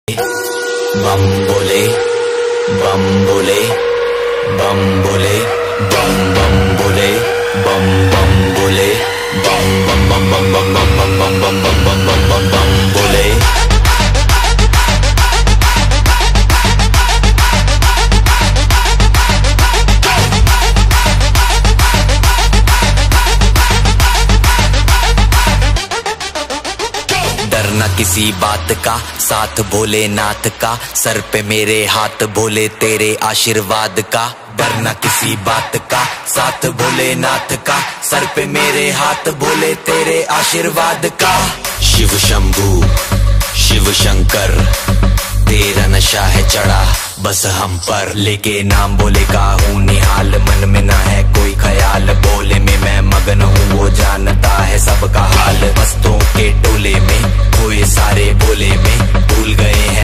बम बोले बम बोले बम बोले बम बम बोले बम बम बोले बम बम बम बम बम बम बम बम बम बम बम बम बम बम बोले। डरना किसी बात का, साथ भोलेनाथ का, सर पे मेरे हाथ भोले तेरे आशीर्वाद का। डरना किसी बात का, साथ भोलेनाथ का, सर पे मेरे हाथ भोले तेरे आशीर्वाद का। शिव शंभू शिव शंकर तेरा नशा है चढ़ा बस हम पर, लेके नाम बोले का हूँ निहाल, मन में ना है कोई ख्याल, बोले में मैं मगन हूँ वो जानता है सबका हाल। मस्तों के टोले में खोए सारे बोले में भूल गए हैं